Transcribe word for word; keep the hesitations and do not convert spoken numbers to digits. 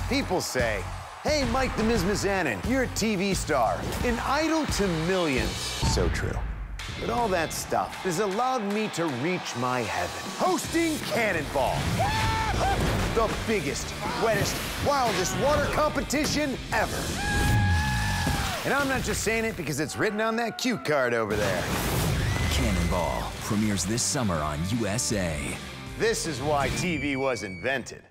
People say, hey, Mike the Miz Mizzion, you're a T V star, an idol to millions. So true. But all that stuff has allowed me to reach my heaven. Hosting Cannonball. The biggest, wettest, wildest water competition ever. And I'm not just saying it because it's written on that cue card over there. Cannonball premieres this summer on U S A. This is why T V was invented.